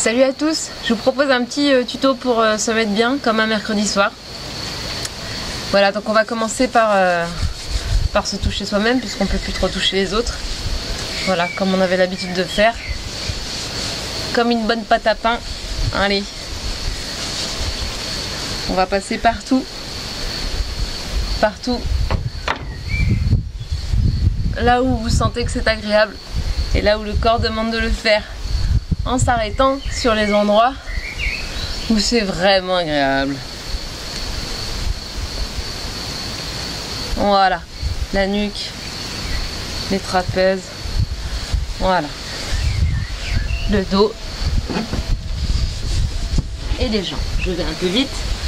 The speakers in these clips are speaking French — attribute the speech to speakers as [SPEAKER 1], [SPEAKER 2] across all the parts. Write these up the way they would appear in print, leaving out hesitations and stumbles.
[SPEAKER 1] Salut à tous, je vous propose un petit tuto pour se mettre bien comme un mercredi soir. Voilà, donc on va commencer par se toucher soi-même puisqu'on peut plus trop toucher les autres. Voilà, comme on avait l'habitude de faire. Comme une bonne pâte à pain. Allez. On va passer partout. Partout. Là où vous sentez que c'est agréable. Et là où le corps demande de le faire. En s'arrêtant sur les endroits où c'est vraiment agréable. Voilà, la nuque, les trapèzes, voilà, le dos et les jambes. Je vais un peu vite.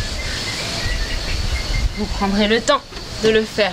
[SPEAKER 1] Vous prendrez le temps de le faire.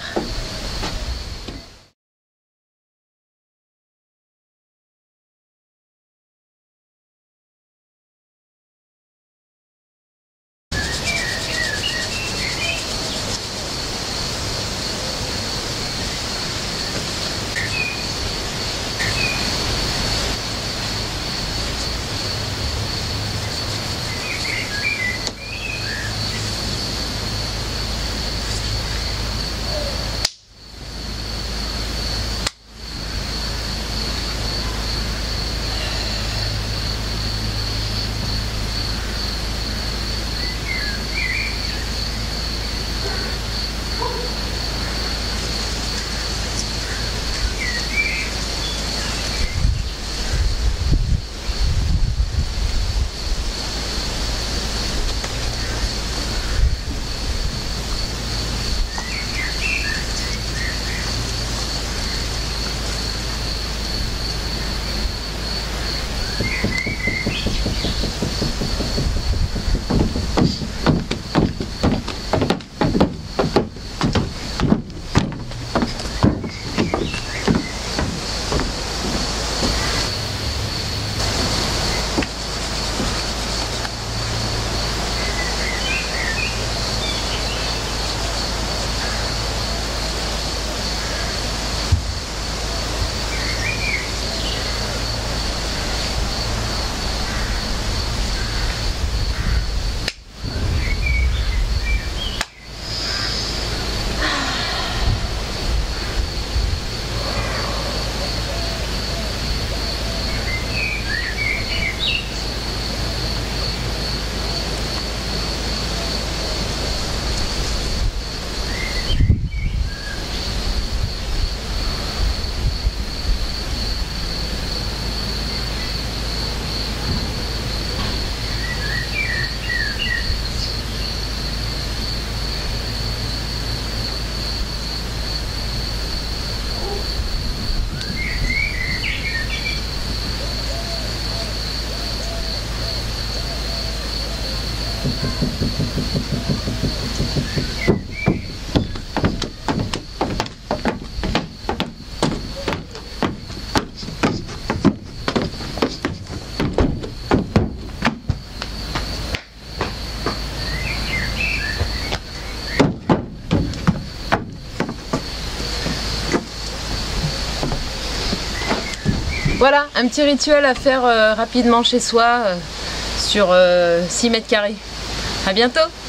[SPEAKER 1] Voilà, un petit rituel à faire rapidement chez soi sur 6 mètres carrés. À bientôt!